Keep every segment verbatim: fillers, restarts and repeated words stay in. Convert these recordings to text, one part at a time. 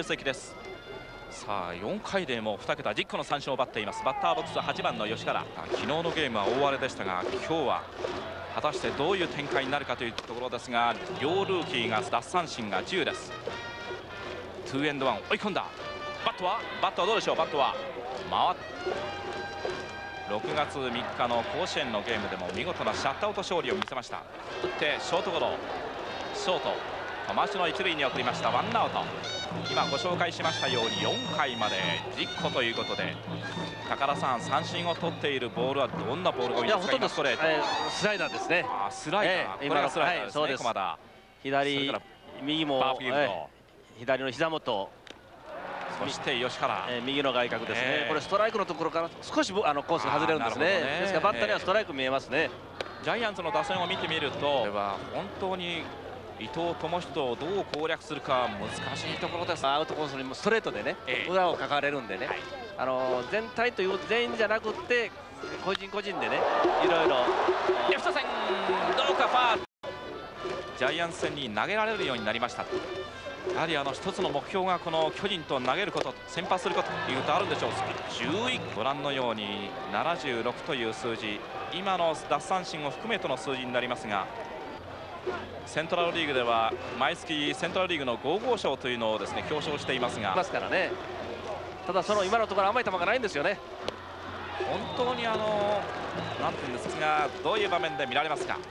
席です。さあよんかいでもうにけたじゅっこの三振を奪っています。バッターボックスははちばんの吉原。昨日のゲームは大荒れでしたが、今日は果たしてどういう展開になるかというところですが、両ルーキーが奪三振がじゅうです。ツーエンドワン追い込んだ。バットはバットはどうでしょう。バットは回っろくがつみっかの甲子園のゲームでも見事なシャットアウト勝利を見せました。打ってショートゴロ、ショート玉城の一塁に送りました。ワンアウト。今ご紹介しましたようによんかいまでじっこということで、高田さん、三振を取っているボールはどんなボールが多いですか。 ほとんどストレート、えー、スライダーですね。 あスライダー、えー、これがスライダーですね、はい、駒田。 左右も、えー、左の膝元、 そして吉原、 えー、右の外角ですね、えー、これストライクのところから少しあのコースが外れるんですね。ねですからバッターにはストライク見えますね。 えー、ジャイアンツの打線を見てみると、これは本当に伊藤智仁をどう攻略するか難しいところです。 アウトコースにもストレートでね、えー、裏をかかれるんでね、はい、あのー、全体という全員じゃなくって個人個人でね、いろいろレフト線どうかファール。ジャイアンツ戦に投げられるようになりました。やはりあの一つの目標がこの巨人と投げること、先発することというとあるんでしょう。じゅういち、ご覧のようにななじゅうろくという数字、今の奪三振を含めての数字になりますが、セントラルリーグでは毎月セントラルリーグのご号賞というのをですね表彰していますが、 ますからね。ただその今のところ甘い球がないんですよね。 本当にあのなんていうんですが、どういう場面で見られますか。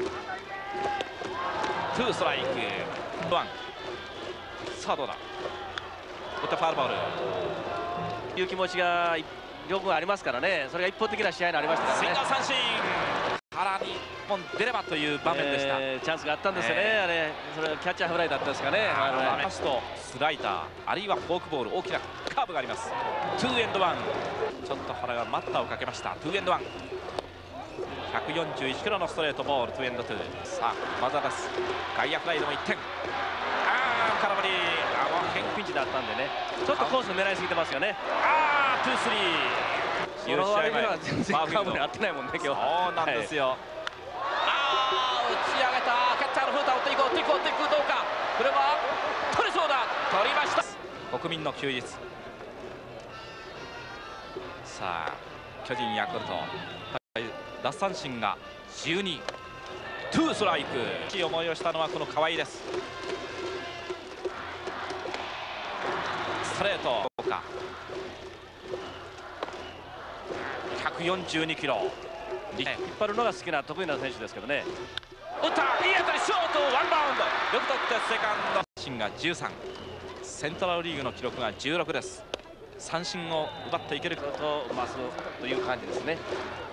ツーストライクワン。さあどうだ。打ったファウルボールという気持ちが両軍ありますからね。それが一方的な試合になりましたからね。 スインガー三振からにほん出ればという場面でした、 えー、チャンスがあったんですよね、えー、あれそれはキャッチャーフライだったんですかね。 ファーストスライダーあるいはフォークボール、大きなカーブがあります。ツーエンドワン、ちょっと原が待ったをかけました。ツーエンドワン、ひゃくよんじゅういちキロのストレートボール、ツーエンドツー。さあ技です。外野フライでもいってん、ああ空振り、あの変ピンチだったんでね、ちょっとコース狙いすぎてますよね。 ああツースリー、 その割には全然カーブに合ってないもんね今日。 そうなんですよ、はい、ああ打ち上げた、キャッチャーの古田、打っていこう打っていこう打っていく、どうか、これは取れそうだ、取りました。国民の休日。さあ巨人ヤクルト、奪三振がじゅうに、ツーストライク。いい思いをしたのはこの河合です。ストレートどうか、ひゃくよんじゅうにキロ、 引っ張るのが好きな得意な選手ですけどね。 打った、いい当たり、ショートワンバウンド、よく取ってセカンド。三振がじゅうさん、セントラルリーグの記録がじゅうろくです。三振を奪っていけるかと増すという感じですね。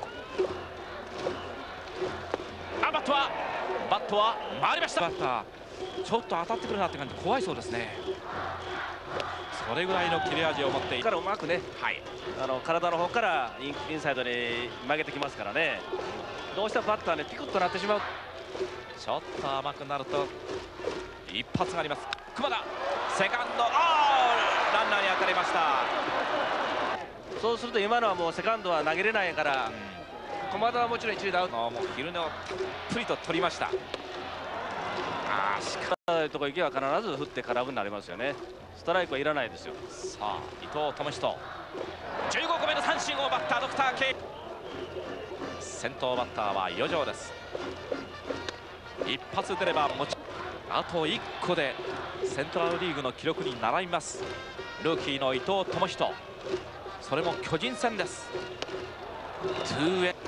あバットはバットは回りました。バッターちょっと当たってくるなって感じ、怖いそうですね。それぐらいの切れ味を持っていからうまくね、 はい、 あの体の方からイン、インサイドに曲げてきますからね。どうしてもバッターねピクッとなってしまう。 ちょっと甘くなると一発があります。熊田セカンド、あーランナーに当たりました。 そうすると今のはもうセカンドは投げれないから、うん、駒田はもちろん一塁でアウト。 もう昼寝をたっぷりと取りました。 ああしかしとこ行けば必ず振って空振りになりますよね。ストライクはいらないですよ。 さあ伊藤智仁じゅうごこめの三振を奪ったドクター K。 先頭バッターは余剰です。一発出ればもちあといっこでセントラルリーグの記録に並びます。ルーキーの伊藤智仁、それも巨人戦です。ツーエ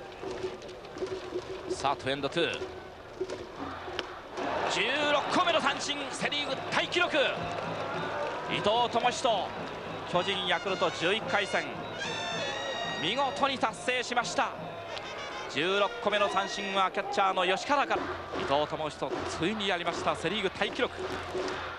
ンさあツーエンドツー、じゅうろっこめの三振、セ・リーグタイ記録。伊藤智仁、巨人ヤクルトじゅういっかい戦見事に達成しました。じゅうろっこめの三振はキャッチャーの吉原から。伊藤智仁ついにやりました、セ・リーグタイ記録。